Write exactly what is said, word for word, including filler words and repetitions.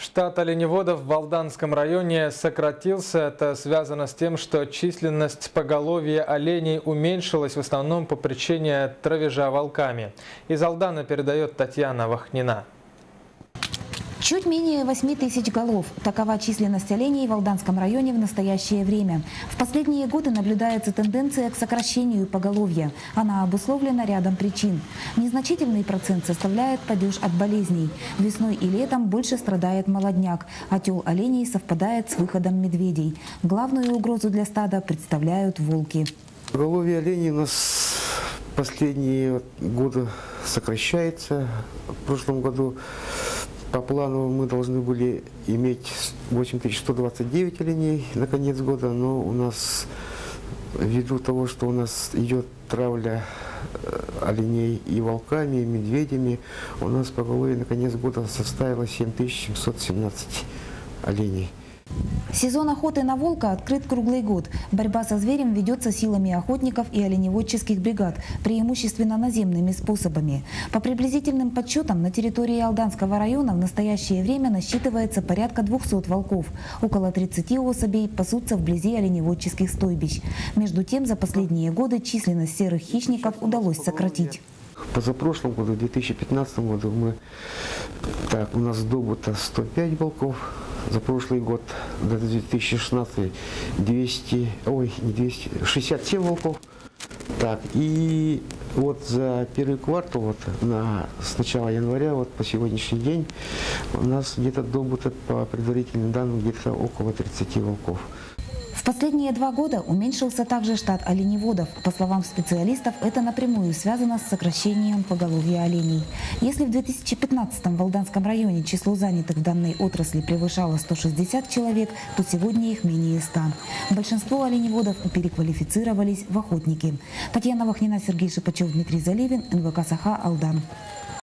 Штат оленеводов в Алданском районе сократился. Это связано с тем, что численность поголовья оленей уменьшилась в основном по причине травежа волками. Из Алдана передает Татьяна Вахнина. Чуть менее восьми тысяч голов. Такова численность оленей в Алданском районе в настоящее время. В последние годы наблюдается тенденция к сокращению поголовья. Она обусловлена рядом причин. Незначительный процент составляет падеж от болезней. Весной и летом больше страдает молодняк. Отел оленей совпадает с выходом медведей. Главную угрозу для стада представляют волки. Поголовье оленей у нас последние годы сокращается. В прошлом году по плану мы должны были иметь восемь тысяч сто двадцать девять оленей на конец года, но у нас, ввиду того, что у нас идет травля оленей и волками, и медведями, у нас поголовье на конец года составило семь тысяч семьсот семнадцать оленей. Сезон охоты на волка открыт круглый год. Борьба со зверем ведется силами охотников и оленеводческих бригад, преимущественно наземными способами. По приблизительным подсчетам, на территории Алданского района в настоящее время насчитывается порядка двухсот волков. Около тридцати особей пасутся вблизи оленеводческих стойбищ. Между тем, за последние годы численность серых хищников удалось сократить. Позапрошлом году, в две тысячи пятнадцатом году, мы, так, у нас добыто сто пять волков. За прошлый год, две тысячи шестнадцатый, двести, ой, не двести, шестьдесят семь волков. Так, и вот за первый квартал, вот на, с начала января, вот по сегодняшний день, у нас где-то добыто, по предварительным данным, где-то около тридцати волков. В последние два года уменьшился также штат оленеводов. По словам специалистов, это напрямую связано с сокращением поголовья оленей. Если в две тысячи пятнадцатом в Алданском районе число занятых в данной отрасли превышало сто шестьдесят человек, то сегодня их менее ста. Большинство оленеводов переквалифицировались в охотники. Татьяна Вахнина, Сергей Шипачев, Дмитрий Заливин, эн вэ ка Саха, Алдан.